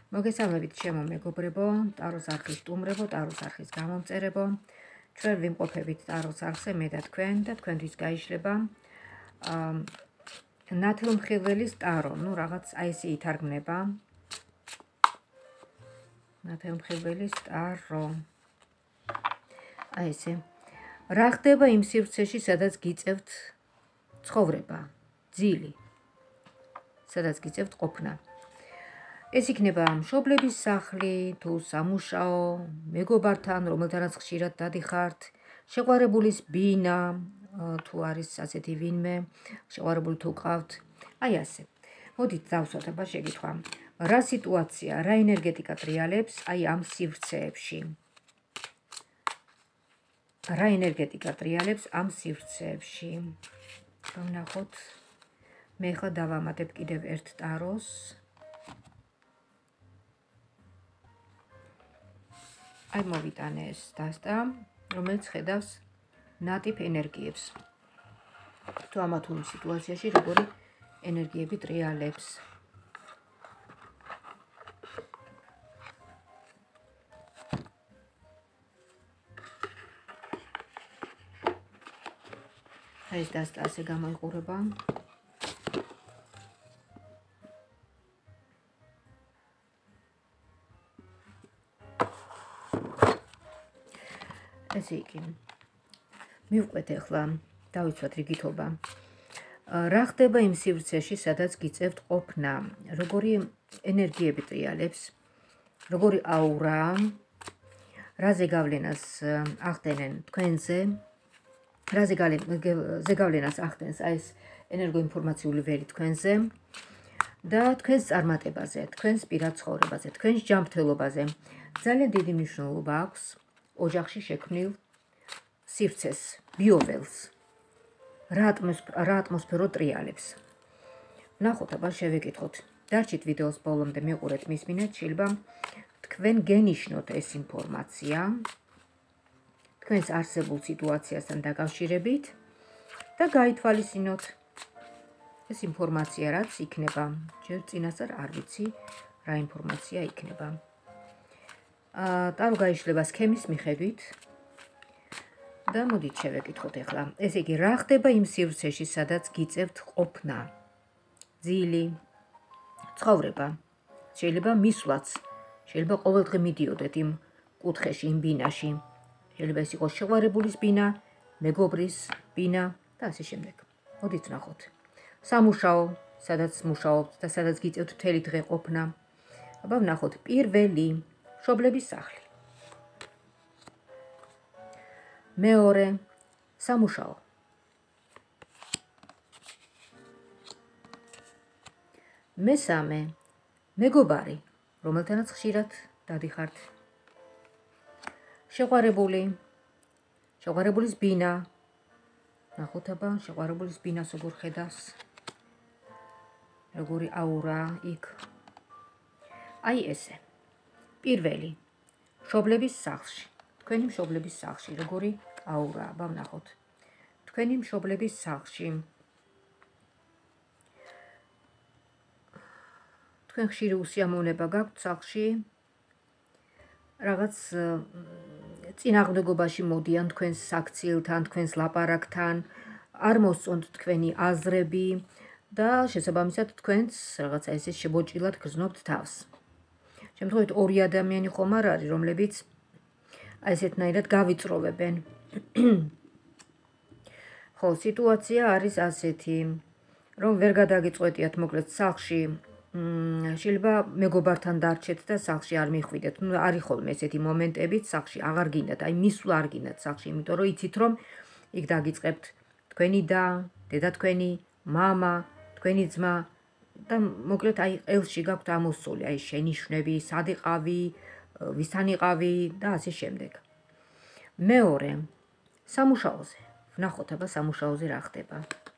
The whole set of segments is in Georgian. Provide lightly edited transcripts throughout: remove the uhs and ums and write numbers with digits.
მოგესალმებით ჩემო მეგობრებო, ტაროს არხის სტუმრებო, ტაროს არხის გამომწერებო. ჩვენ ვიმყოფებით ტაროს არხზე მე და თქვენთვის გაიშლება ნათელმხილველის ტარო. ნუ რაღაც აი ესე ითარგმნება. ნათელმხილველის ტარო. აი ესე. რა ხდება იმ სივრცეში, სადაც გიწევთ ცხოვრება, ძილი, სადაც გიწევთ ყოფნა. ეს იქნება მშობლების სახლი, თუ სამუშაო, მეგობართან, რომელთანაც ხშირად დადიხართ, შეყვარებულის ბინა, თუ არის ასეთი ვინმე, შეყვარებული თუ ყავთ, აი ასე. მოდით დავსვათ აბა შეკითხვა. რა სიტუაცია, რა ენერგეტიკა ტრიალებს აი ამ სივრცეებში? რა ენერგეტიკა ტრიალებს ამ სივრცეებში? ვნახოთ. მე ხა დავამატებ კიდევ ერთ ტაროს. აი მოვიტანე ეს დასტა, რომელიც ხედავს ნატიფ ენერგიებს. თუ ამა თუ იმ სიტუაციაში როგორი ენერგიები ტრიალებს. აი ეს დასტა ასე გამოიყურება. ესე იგი, მივყვეთ ახლა, დავიცვათ რიგითობა. რა ხდება იმ სივრცეში, სადაც გიწევთ ყოფნა, როგორი ენერგიები ტრიალებს, როგორი აურა, რა ზეგავლენას ახდენენ თქვენზე, რა ზეგავლენას ახდენს აი ეს ენერგოინფორმაციული ველი თქვენზე და თქვენს წარმატებაზე, თქვენს პირად ცხოვრებაზე, თქვენს ჯანმრთელობაზე. ძალიან დიდი მნიშვნელობა აქვს ოჯახში შექმნილ სივრცეს, ბიოველს. რა ატმოსფერო ტრიალებს. ნახოთ, აბა შევეკითხოთ. დარჩით ვიდეოს ბოლომდე მიყურეთ მის მინაც, შეიძლება თქვენ გენიშნოთ ეს ინფორმაცია თქვენს არსებულ სიტუაციასთან დაკავშირებით და გაითვალისწინოთ ეს ინფორმაცია, რაც იქნება. ჯერ წინასწარ არ ვიცი რა ინფორმაცია იქნება. ტარო გაიშლება სქემის მიხედვით და მოდით შევეკითხოთ ახლა. ესე იგი, რა ხდება იმ სივრცეში, სადაც გიწევთ ყოფნა, ძილი, ცხოვრება. შეიძლება მისვლაც, შეიძლება ყოველდღე მიდიოდეთ იმ კუთხეში, იმ ბინაში. შეიძლება ეს იყოს შეყვარებულის ბინა, მეგობრის ბინა და ასე შემდეგ. მოდით ვნახოთ. სამუშაო, სადაც მუშაობთ და სადაც გიწევთ მთელი დღე ყოფნა. აბა ვნახოთ პირველი, მშობლების სახლი. მეორე, სამუშაო. მესამე, მეგობარი, რომელთანაც ხშირად დადიხართ. შეყვარებულის ბინა. ნახოთ აბა, შეყვარებულის ბინას როგორ ხედავს. როგორი აურა იქ. აი ესე. პირველი, მშობლების სახლში. თქვენი მშობლების სახლში, როგორი აურა, აბა ვნახოთ. თქვენი მშობლების სახლში. თქვენ ხშირი უსიამოვნება გაქვთ სახლში. რაღაც წინააღმდეგობაში მოდიან თქვენს საქციელთან, თქვენს ლაპარაკთან, არ მოსწონთ თქვენი აზრები და შესაბამისად თქვენს რაღაცა ესე შებოჭილად გრძნობთ თავს. შემთხვევით ორი ადამიანი ხომ არ არის, რომლებიც აი ესეთნაირად გავიწროვებენ. ხო, სიტუაცია არის ასეთი, რომ ვერ გადაგიწყვეტიათ მოკლედ სახლში. შეიძლება მეგობართან დარჩეთ და სახლში არ მიხვიდეთ. ნუ არის ხოლმე ესეთი მომენტებიც სახლში აღარ გინდათ, აი მისვლა არ გინდათ სახლში, იმიტომ რომ იცით რომ იქ დაგიწყებთ თქვენი და, დედა თქვენი, მამა, თქვენი ძმა და მოკლედ აი ყელში გაქვთ ამოსული, აი შენიშვნები, სად იყავი, ვისთან იყავი და ასე შემდეგ. მეორე, სამუშაოზე. ვნახოთ აბა სამუშაოზე რა ხდება.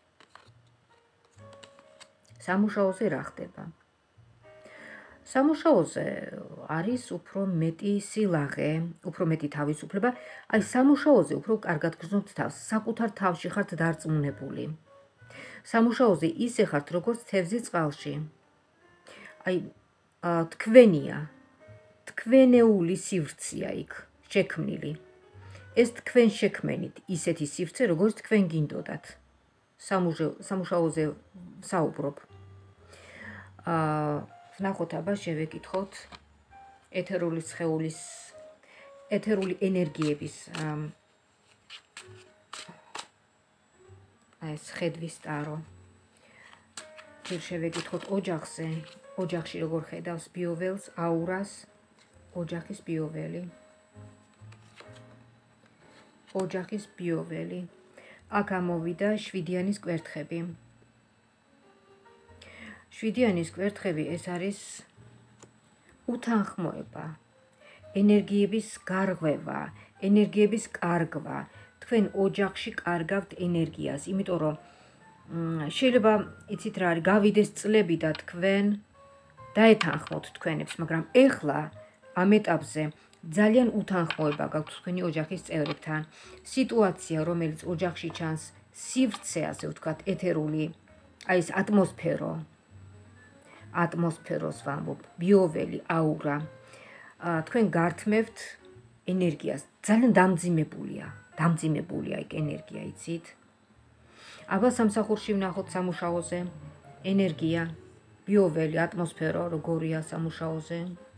სამუშაოზე რა ხდება. სამუშაოზე არის უფრო მეტი სილაღე, უფრო მეტი თავისუფლება. აი სამუშაოზე უფრო კარგად გრძნობთ თავს, საკუთარ თავში ხართ დარწმუნებული. სამუშაოზე ისე ხართ, როგორც თევზი წყალში. აი თქვენია, თქვენეული სივრცეა იქ შექმნილი. ეს თქვენ შექმენით ისეთი სივრცე, როგორც თქვენ გინდოდათ. სამუშაოზე საუბრობ. ვნახოთ, აბა შევეკითხოთ ეთერული სხეულის, ეთერული ენერგიების ეს ხედვის ტარო. ჯერ შევეკითხოთ ოჯახზე, ოჯახში როგორ ხედავს ბიოველს, აურას, ოჯახის ბიოველი. ოჯახის ბიოველი. აქ ამოვიდა 7-იანის კვერთხები. 7-იანის კვერთხები ეს არის უთანხმოება, ენერგიების გარღვევა, ენერგიების კარგვა. თქვენ ოჯახში კარგავთ ენერგიას, იმიტომ რომ შეიძლება იცით რა არის, გავიდეს წლები და თქვენ დაეთანხმოთ თქვენებს, მაგრამ ეხლა ამ ეტაპზე ძალიან უთანხმოება გაქვთ თქვენი ოჯახის წევრებთან. სიტუაცია, რომელიც ოჯახში ჩანს, სივრცე, ასე ვთქვათ, ეთერული, აი ეს ატმოსფეროს ვამბობ, ბიოველი, აურა. თქვენ გართმევთ ენერგიას, ძალიან დამძიმებულია იქ ენერგია, იცით? აბა სამსახურში ვნახოთ სამუშაოზე, ენერგია, ბიოველი, ატმოსფერო როგორია სამუშაოზე.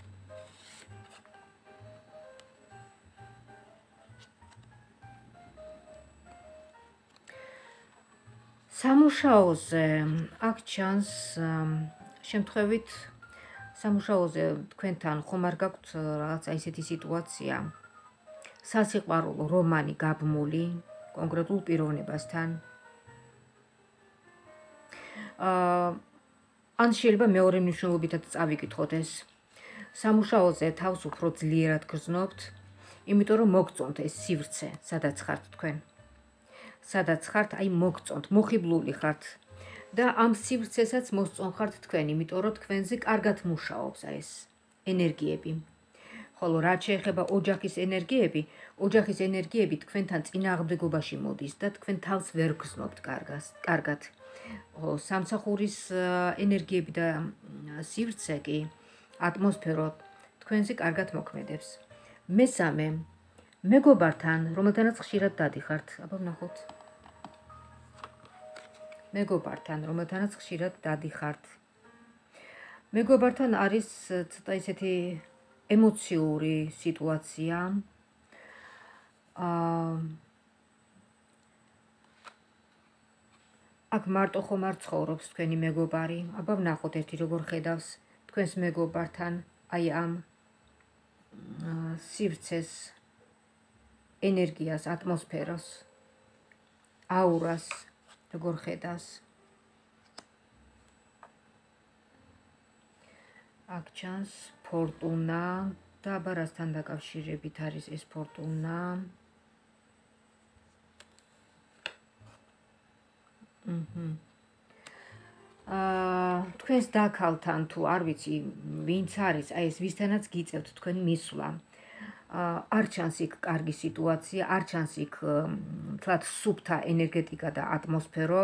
სამუშაოზე აქ ჩანს შემთხვევით სამუშაოზე თქვენთან ხომ არ გაქვთ რაღაცა ისეთი სიტუაცია, სასიყვარულო რომანი გაბმული კონკრეტულ პიროვნებასთან. ან შეიძლება მეორე მნიშვნელობითაც წავიკითხოთ ეს. სამუშაოზე თავს უფრო ძლიერად გრძნობთ, იმიტომ რომ მოგწონთ ეს სივრცე, სადაც ხართ თქვენ. სადაც ხართ, აი მოგწონთ, მოხიბლული ხართ და ამ სივრცესაც მოსწონხართ თქვენ, იმიტომ რომ თქვენზე კარგად მუშაობს ეს ენერგიები. ხოლო რაც შეეხება ოჯახის ენერგიები თქვენთან წინააღმდეგობაში მოდის და თქვენ თავს ვერ გრძნობთ კარგად. სამსახურის ენერგიები და სივრცე კი, ატმოსფერო თქვენზე კარგად მოქმედებს. მესამე, მეგობართან, რომელთანაც ხშირად დადიხართ, აბა ვნახოთ. მეგობართან, რომელთანაც ხშირად დადიხართ. მეგობართან არის ცოტა ისეთი ემოციური სიტუაცია. აქ მარტო ხომ არ ცხოვრობს თქვენი მეგობარი. აბა ვნახოთ ერთი როგორ ხედავს თქვენს მეგობართან, აი ამ სივრცეს, ენერგიას, ატმოსფეროს, აურას, როგორ ხედავს. აქ ჩანს ფორტუნა და აბა რასთან დაკავშირებით არის ეს ფორტუნა. თქვენს დაქალთან თუ არ ვიცი ვინც არის, აი ეს ვისთანაც გიწევთ თქვენ მისვლა. არ ჩანს იქ კარგი სიტუაცია, არ ჩანს იქ თლათ სუფთა ენერგეტიკა და ატმოსფერო.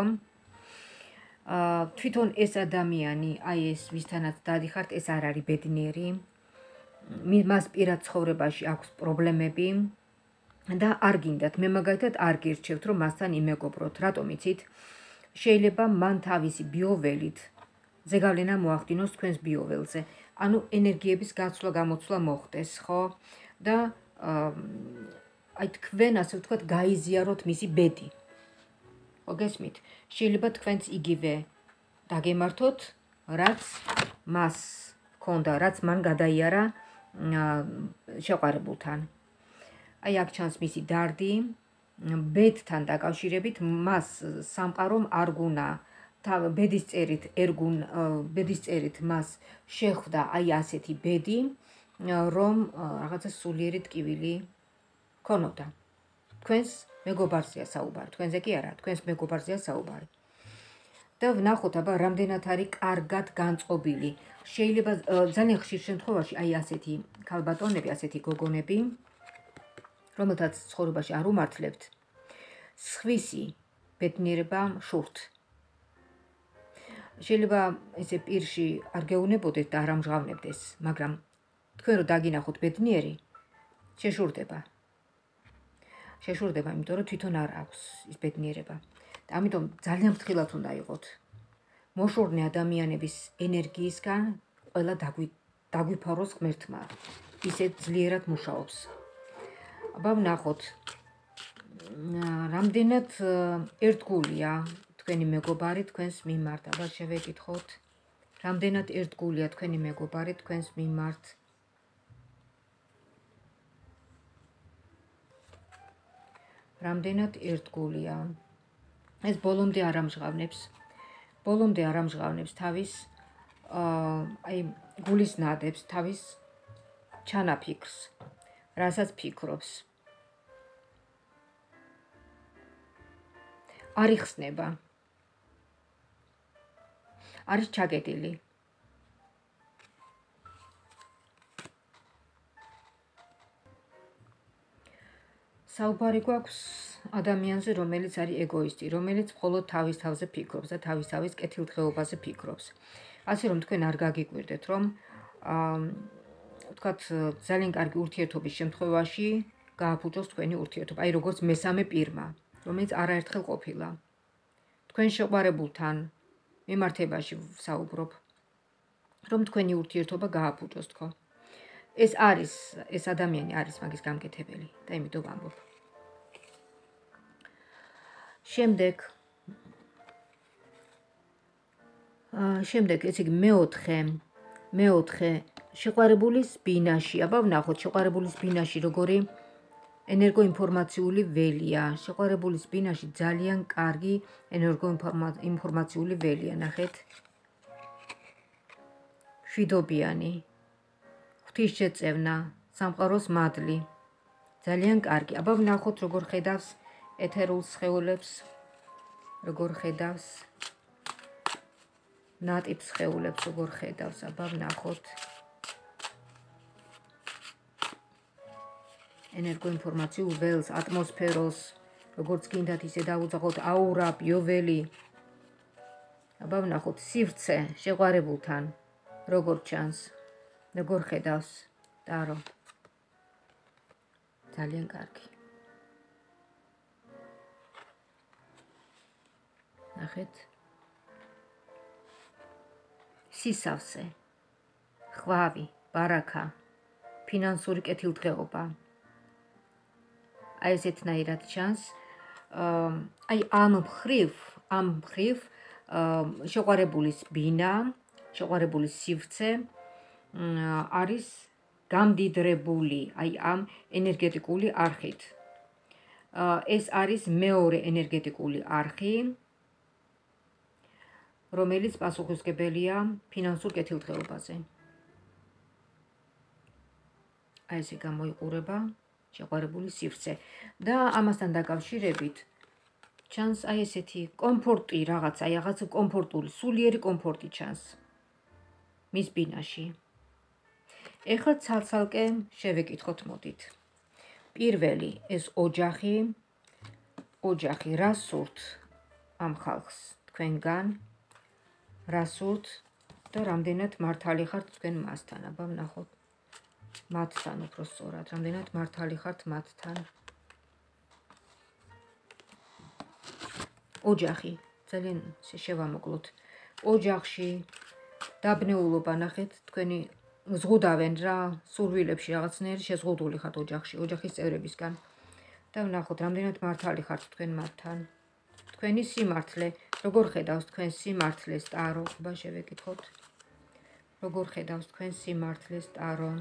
თვითონ ეს ადამიანი, აი ეს ვისთანაც დადიხართ, ეს არ არის ბედნიერი. მას პირად ცხოვრებაში აქვს პრობლემები და არ გინდათ, მე მაგალითად არ გირჩევთ რომ მასთან იმეგობროთ. რატომ იცით? შეიძლება მან თავისი ბიოველით ზეგავლენა მოახდინოს თქვენს ბიოველზე. ანუ ენერგიების გაცვლა-გამოცვლა მოხდეს, ხო? და აი თქვენ ასე ვთქვათ გაიზიაროთ მისი ბედი. ხო გესმით? შეიძლება თქვენც იგივე დაგემართოთ, რაც მას ჰქონდა, რაც მან გადაიარა შეყვარებულთან. აი აქ ჩანს მისი დარდი, ბედთან დაკავშირებით მას სამყარომ არ გუნა ბედისწერით მას შეხვდა აი ასეთი ბედი, რომ რაღაცა სულიერი ტკივილი ქონოდა. თქვენს მეგობარზეა საუბარი, თქვენზე კი არა, თქვენს მეგობარზეა საუბარი. და ვნახოთ, აბა რამდენად არის კარგად განწყობილი. შეიძლება ძალიან ხშირ შემთხვევაში აი ასეთი ქალბატონები, ასეთი გოგონები, რომელთაც ცხოვრებაში არ უმართლებთ, სხვისი ბედნიერება შურთ. შეიძლება ესე პირში არ გეუნებოდეთ და არ ამჟღავნებდეს, მაგრამ თქვენ რო დაგინახოთ ბედნიერი, შეშურდება, იმიტომ რომ თვითონ არ აქვს ის ბედნიერება. და ამიტომ ძალიან ფრთხილად უნდა იყოთ. მოშორნე ადამიანების ენერგიისგან ყველა დაგვიფაროს ღმერთმა. ისეთ ძლიერად მუშაობს. აბა ვნახოთ, რამდენად ერთგულია თქვენი მეგობარი თქვენს მიმართ. აბა შევეკითხოთ, რამდენად ერთგულია თქვენი მეგობარი თქვენს მიმართ. რამდენად ერთგულია. ეს ბოლომდე არ ამჟღავნებს თავის გულის ნადებს, თავის ჩანაფიქრს, რასაც ფიქრობს. არ იხსნება. არის ჩაკეტილი. საუბარი გვაქვს ადამიანზე, რომელიც არის ეგოისტი, რომელიც მხოლოდ თავის თავზე ფიქრობს და თავის კეთილდღეობაზე ფიქრობს. ასე რომ თქვენ არ გაგიკვირდეთ, რომ ვთქვათ, ძალიან კარგი ურთიერთობის შემთხვევაში გააფუჭოს თქვენი ურთიერთობა, აი როგორც მესამე პირმა, რომელიც არაერთხელ ყოფილა. თქვენ შეყვარებულთან მიმართებაში ვსაუბრობ, რომ თქვენი ურთიერთობა გააფუჭოს თქო. ეს ადამიანი არის მაგის გამკეთებელი და იმიტომ ვამბობ. შემდეგ ესე იგი მეოთხე შეყვარებულის ბინაში. აბა ვნახოთ შეყვარებულის ბინაში როგორი ენერგოინფორმაციული ველია. შეყვარებულის ბინაში ძალიან კარგი ენერგოინფორმაციული ველია. ნახეთ. შვიდობიანი, ღვთისშეწევნა, სამყაროს მადლი. ძალიან კარგი. აბა ვნახოთ როგორ ხედავს ეთერულ სხეულებს, როგორ ხედავს ნატიფ სხეულებს, როგორ ხედავს. აბა ვნახოთ ენერგოინფორმაციულ ველს, ატმოსფეროს, როგორც გინდათ ისე დაუძახოთ, აურა, ბიოველი. აბა ვნახოთ სივრცე შეყვარებულთან, როგორ ჩანს, როგორ ხედავს ტარო. ძალიან კარგი. ნახეთ. სისავსე, ხვავი, ბარაქა, ფინანსური კეთილდღეობა. აი ესეთნაირად ჩანს. აი ამ მხრივ შეყვარებულის ბინა, შეყვარებულის სივრცე არის გამდიდრებული აი ამ ენერგეტიკული არხით. ეს არის მეორე ენერგეტიკული არხი, რომელიც პასუხისმგებელია ფინანსურ კეთილდღეობაზე. აი ესე გამოიყურება შეყვარებულის სივრცე და ამასთან დაკავშირებით ჩანს აი ესეთი კომფორტი რაღაცა კომფორტული, სულიერი კომფორტი ჩანს მის ბინაში. ეხლა ცალ-ცალკე შევეკითხოთ, მოდით. პირველი ეს ოჯახი, რა სურთ ამ ხალხს თქვენგან, რა სურთ და რამდენად მართალი ხართ თქვენ მასთან. აბა ვნახოთ მათთან უფრო სწორად, რამდენად მართალი ხართ მათთან. ოჯახი, ძალიან შევამოკლოთ. ოჯახში დაბნეულობა, ნახეთ, თქვენი ზღუდავენ რა, სურვილებში რაღაცნაირი შეზღუდული ხართ ოჯახის წევრებისგან. და ვნახოთ, რამდენად მართალი ხართ თქვენ მათთან. თქვენი სიმართლე, როგორ ხედავს თქვენ სიმართლეს ტარო? აბა შევეკითხოთ. როგორ ხედავს თქვენ სიმართლეს ტარო?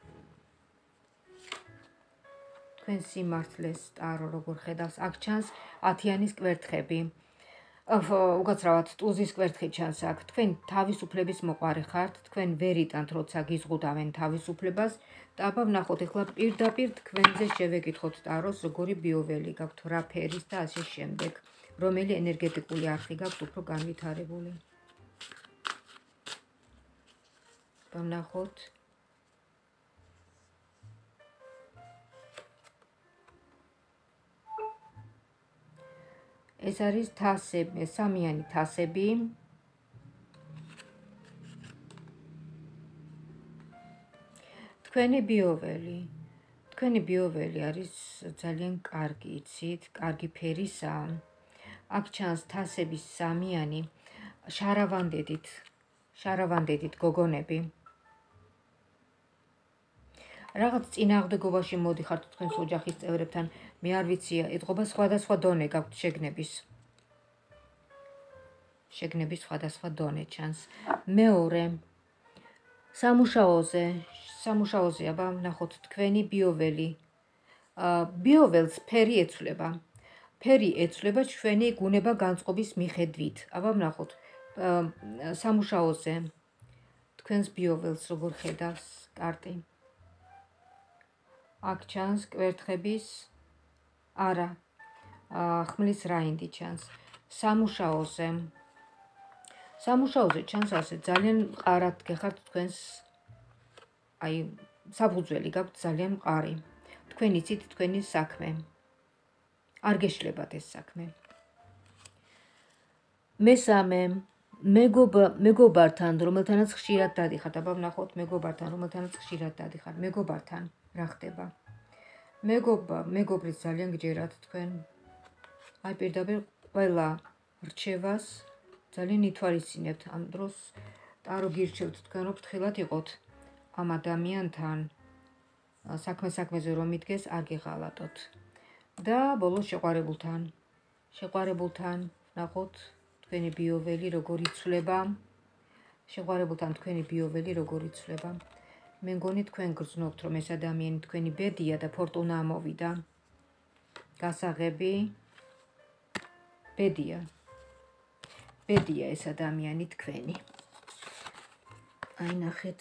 თქვენ სიმართლეს ტარო როგორ ხედავს? აქ ჩანს 10-იანის კვერთხები. უკაცრავად ტუზის კვერთხი ჩანს აქ. თქვენ თავისუფლების მოყარე ხართ, თქვენ ვერ იტანთ, როცა გიზღუდავენ თავისუფლებას. და აბა ვნახოთ, ეხლა პირდაპირ თქვენზე შევეკითხოთ ტაროს, როგორი ბიოველი გაქვთ, რა ფერის და ასე შემდეგ. რომელი ენერგეტიკული არხი გაქვთ უფრო განვითარებული. აბა ვნახოთ. ეს არის თასები, სამიანი თასები. თქვენი ბიოველი არის ძალიან კარგი, იცით, კარგი ფერისაა. აქ ჩანს თასების სამიანი, შარავანდედით გოგონები. რაღაც წინააღმდეგობაში მოდიხართ თქვენს ოჯახის წევრებთან, მე არ ვიცია, ეთყობა სხვადასხვა დონე გაქვთ შეგნების სხვადასხვა დონე ჩანს. მეორე სამუშაოზე, აბა ნახოთ თქვენი ბიოველი. ბიოველს ფერი ეცვლება ჩვენი გუნება განწყობის მიხედვით. აბა ნახოთ სამუშაოზე თქვენს ბიოველს როგორ ხედავს კარტი. აქ ჩანს კვერთხების, არა, ხმლის რაინდი ჩანს. სამუშაოზე ჩანს ასე, ძალიან მყარად გეხართ თქვენს, საფუძველი გაქვთ ძალიან მყარი. თქვენ იცით თქვენი საქმე. არ გეშლებათ ეს საქმე. მესამე, მეგობართან, რომელთანაც ხშირად დადიხართ. აბა ვნახოთ მეგობართან, რომელთანაც ხშირად დადიხართ. მეგობართან რა ხდება? მეგობრის ძალიან გჯერათ თქვენ. პირდაპირ ყველა რჩევას ძალიან ითვალისწინებთ. ამ დროს ტარო გირჩევთ თქვენ, რომ ფრთხილად იყოთ ამ ადამიანთან. საქმეზე რომ მიდგეს, არ გეღალატოთ. და ბოლოს შეყვარებულთან ნახოთ თქვენი ბიოველი როგორ იცვლება. მე მგონი თქვენ გრძნობთ, რომ ეს ადამიანი თქვენი ბედია და ფორტუნა ამოვიდა. გასაღები ბედია ეს ადამიანი თქვენი. ნახეთ.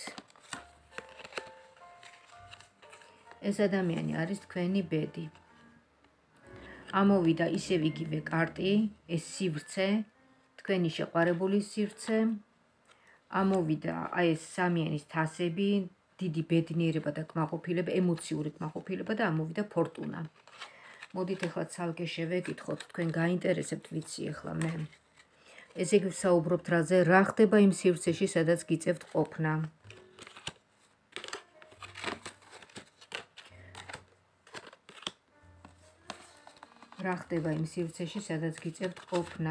ეს ადამიანი არის თქვენი ბედი. ამოვიდა ისევ იგივე კარტი, ეს სივრცე, თქვენი შეყვარებულის სივრცე. ამოვიდა ეს სამიანის თასები, დიდი ბედნიერება და კმაყოფილება, ემოციური კმაყოფილება და ამოვიდა ფორტუნა. მოდით ახლა ცალკე შევეკითხოთ, თქვენ გაინტერესებთ ვიცი ახლა მე. ესე გვსაუბრობთ რაზე, რა ხდება იმ სივრცეში, სადაც გიწევთ ყოფნა. რა ხდება იმ სივრცეში, სადაც გიწევთ ყოფნა.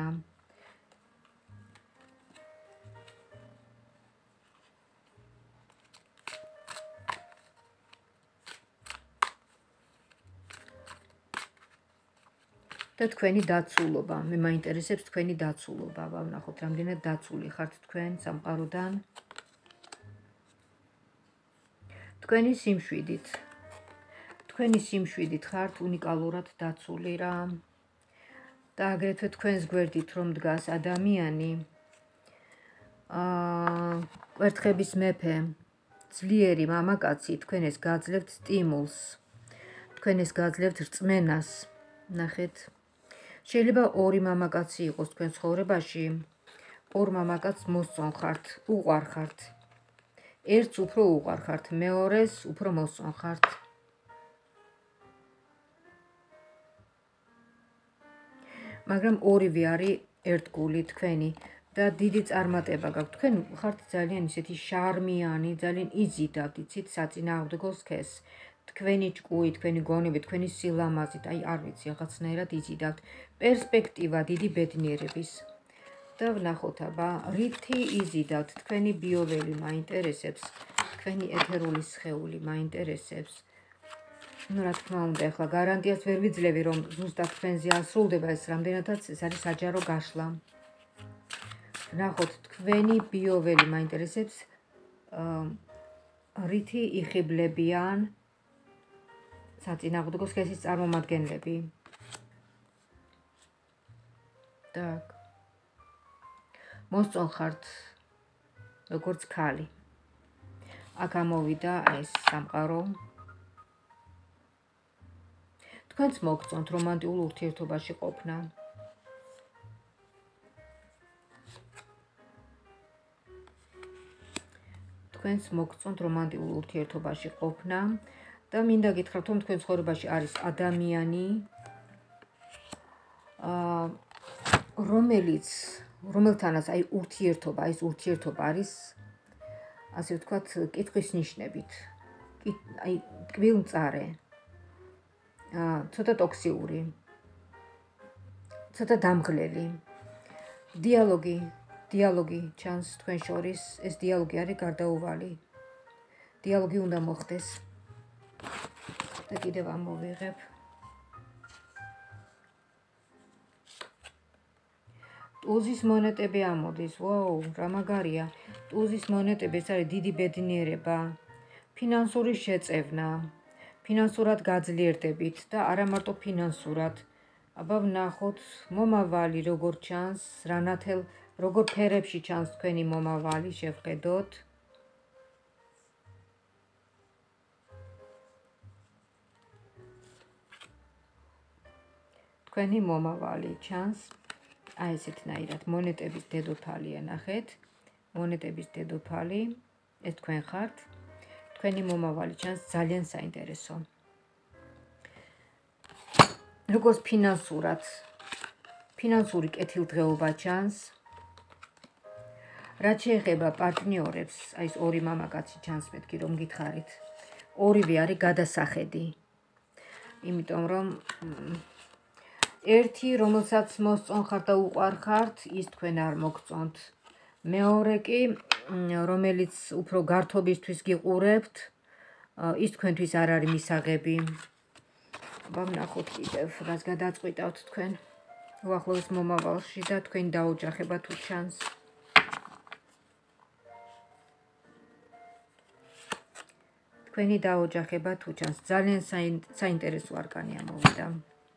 და თქვენი დაცულობა. მე მაინტერესებს თქვენი დაცულობა. ვნახოთ რამდენად დაცული ხართ თქვენ სამყაროდან. თქვენი სიმშვიდით ხართ უნიკალურად დაცული რა. და აგრეთვე თქვენს გვერდით რომ დგას ადამიანი, კვერთხების მეფე, ძლიერი მამაკაცი, თქვენ ეს გაძლევთ სტიმულს, თქვენ ეს გაძლევთ რწმენას. ნახეთ. შეიძლება ორი მამაკაცი იყოს თქვენ ცხოვრებაში, ორ მამაკაცს მოსწონხართ, უყვარხართ. ერთს უფრო უყვარხართ, მეორეს უფრო მოსწონხართ. მაგრამ ორივე არის ერთგული თქვენი და დიდი წარმატება გაქვთ. თქვენ ხართ ძალიან ისეთი შარმიანი, ძალიან იზიდავთ, იცით, საწინააღმდეგო სქესს. თქვენი ჭკუი, თქვენი გონებით, თქვენი სილამაზით, არ ვიცი, რაღაცნაირად იზიდავთ. პერსპექტივა დიდი ბედნიერების. და ვნახოთ, აბა, რითი იზიდავთ, თქვენი ბიოველი მაინტერესებს, თქვენი ეთერული სხეული მაინტერესებს. რა თქმა უნდა, ახლა გარანტიას ვერ ვიძლევი, რომ ზუსტად თქვენზე ასრულდება ეს, რამდენადაც ეს არის საჯარო გაშლა. ვნახოთ, თქვენი ბიოველი მაინტერესებს, რითი იხიბლებიან საწინააღმდეგო სქესის წარმომადგენლები. так. მოსწონხართ როგორც ქალი. აქ ამოვიდა ეს სამყარო. თქვენც მოგწონთ რომანტიკულ ურთიერთობაში ყოფნა. და მინდა გითხრათ, რომ თქვენ ცხოვრებაში არის ადამიანი, რომელთანაც ურთიერთობა არის, ასე ვთქვათ, კითხვის ნიშნებით. აი ტკბილმწარე, ცოტა ტოქსიური, ცოტა დამღლელი. დიალოგი ჩანს თქვენ შორის, ეს დიალოგი არის გარდაუვალი. დიალოგი უნდა მოხდეს. და კიდევ ამოვიღებ. ტუზის მონეტები ამოდის. ვაუ, რა მაგარია. ტუზის მონეტები ეს არის დიდი ბედნიერება, ფინანსური შეწევნა, ფინანსურად გაძლიერდებით და არა მარტო ფინანსურად. აბა ვნახოთ მომავალი როგორ ჩანს, როგორ ფერებში ჩანს თქვენი მომავალი, შევხედოთ. თქვენი მომავალი ჩანს აი ესეთნაირად, მონეტების დედოფალია, ნახეთ, მონეტების დედოფალი, ეს თქვენ ხართ, თქვენი მომავალი ჩანს ძალიან საინტერესო. როგორც ფინანსურად, ფინანსური კეთილდღეობა ჩანს. რაც შეეხება პარტნიორებს, აი ეს ორი მამაკაცი ჩანს მეთქი რომ გითხარით. ორივე არის გადასახედი. იმიტომ რომ ერთი რომელსაც მოსწონხართ და უყვარხართ, ის თქვენ არ მოგწონთ. მეორე კი რომელიც უფრო გართობისთვის გიყურებთ, ის თქვენთვის არ არის მისაღები. აბა ვნახოთ კიდევ რას გადაწყვიტავთ თქვენ უახლოეს მომავალში და თქვენი დაოჯახება თუ ჩანს. თქვენი დაოჯახება თუ ჩანს, ძალიან საინტერესო არკანი ამოვიდა.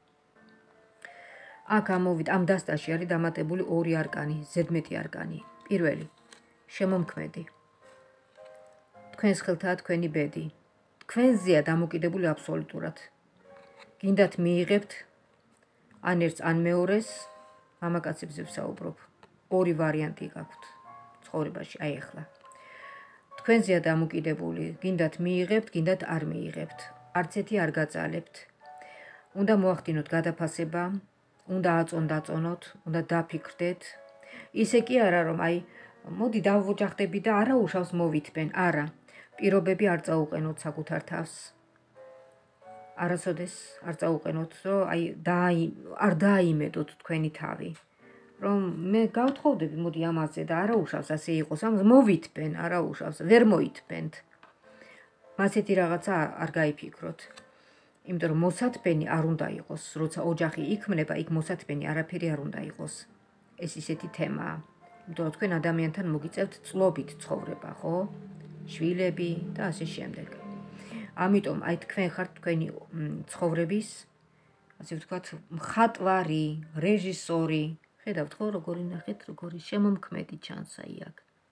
აქ ამოვიდა, ამ დასტაში არის დამატებული ორი არკანი, ზედმეტი არკანი. პირველი, შემომქმედი. თქვენს ხელთაა თქვენი ბედი. თქვენზეა დამოკიდებული აბსოლუტურად. გინდათ მიიღებთ ან ერთს ან მეორეს, მამაკაცებზე ვსაუბრობ. ორი ვარიანტი გაქვთ ცხოვრებაში, აი ახლა. თქვენზეა დამოკიდებული, გინდათ მიიღებთ, გინდათ არ მიიღებთ. არც ერთი არ გაწალებთ. უნდა მოახდინოთ გადაფასება, უნდა აწონ-დაწონოთ, უნდა დაფიქრდეთ. ისე კი არა რომ აი მოდი დავოჯახდები და არა უშავს მოვითბენ, არა. პირობები არ წაუყენოთ საკუთარ თავს. არასოდეს არ წაუყენოთ, რომ აი არ დააიმედოთ თქვენი თავი. რომ მე გავთხოვდები, მოდი ამაზე და არა უშავს ასე იყოს, ამ მოვითბენ, არა უშავს, ვერ მოითბენთ. მასეთი რაღაცა არ გაიფიქროთ. იმიტომ რომ მოსათბენი არ უნდა იყოს, როცა ოჯახი იქმნება, იქ მოსათბენი არაფერი არ უნდა იყოს. ეს ისეთი თემაა. იმიტომ რომ თქვენ ადამიანთან მოგიწევთ წლობით ცხოვრება, ხო? შვილები და ასე შემდეგ. ამიტომ აი თქვენ ხართ თქვენი ცხოვრების, ასე ვთქვათ, მხატვარი, რეჟისორი. ხედავთ ხო, როგორი ნახეთ, როგორი შემომქმედი ჩანს აი აქ.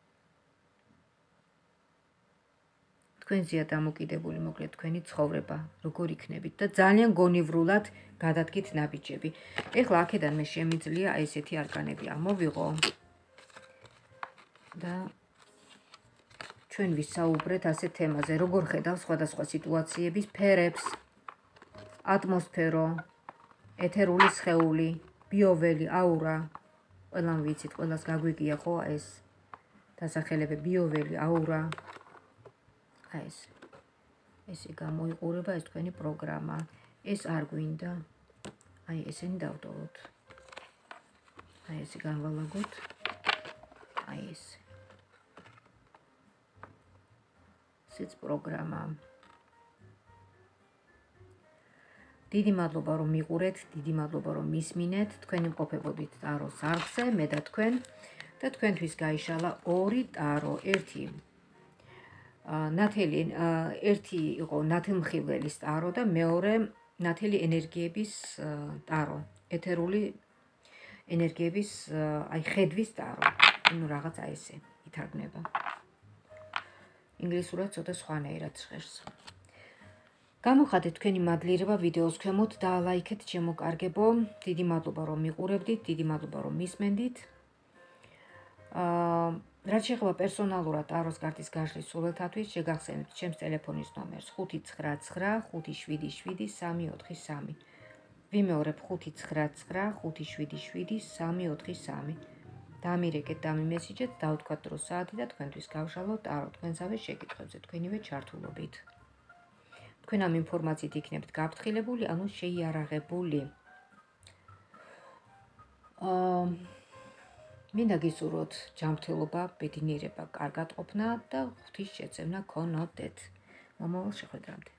თქვენზეა დამოკიდებული მოკლედ თქვენი ცხოვრება, როგორ იქნებით და ძალიან გონივრულად გადადგით ნაბიჯები. ეხლა აქედან მე შემიძლია აი ესეთი არკანები ამოვიღო და ჩვენ ვისაუბრეთ ასეთ თემაზე, როგორ ხედავ სხვადასხვა სიტუაციების ფერებს, ატმოსფერო, ეთერული სხეული, ბიოველი, აურა. ყველამ ვიცით, ყველას გაგვიგია ხო ეს დასახელებები, ბიოველი, აურა. აი ესე გამოიყურება ეს თქვენი პროგრამა. ეს არ გვინდა. აი ესენი დავტოვოთ. აი ესე განვალაგოთ. აი ესე. ესეც პროგრამა. დიდი მადლობა რომ მიყურეთ, დიდი მადლობა რომ მისმინეთ. თქვენი მყოფებოდით ტაროს არხზე, მე და თქვენ და თქვენთვის გაიშალა ორი ტარო, ერთი იყო ნათელმხილველის ტარო და მეორე ნათელი ენერგიების ტარო, ეთერული ენერგიების აი ხედვის ტარო. ну რაღაცა ესე ითარგმნება. ინგლისურად ცოტა სხვანაირად ჟღერს. გამოხატეთ თქვენი მადლიერება ვიდეოს ქვემოთ და ლაიქეთ შემოკარგებო. დიდი მადლობა რომ მიყურებდით, დიდი მადლობა რომ მისმენდით. რაც შეეხება პერსონალურად ტაროს კარტის გაშლის სულელთათვის, შეგახსენებთ ჩემს ტელეფონის ნომერს 599 577 343. ვიმეორებ 599 577 343. დამირეკეთ, დამიმესიჯეთ, დავთქვათ დრო საათი და თქვენთვის გავშალოთ ტარო თქვენსავე შეკითხვებზე თქვენივე ჩართულობით. თქვენ ამ ინფორმაციით იქნებით გაფრთხილებული, ანუ შეიარაღებული. მინდა გისურვოთ ჯანმრთელობა, ბედნიერება, კარგად ყოფნა და ღვთის შეძენა გქონოდეთ. მომავალ შეხვედრამდე.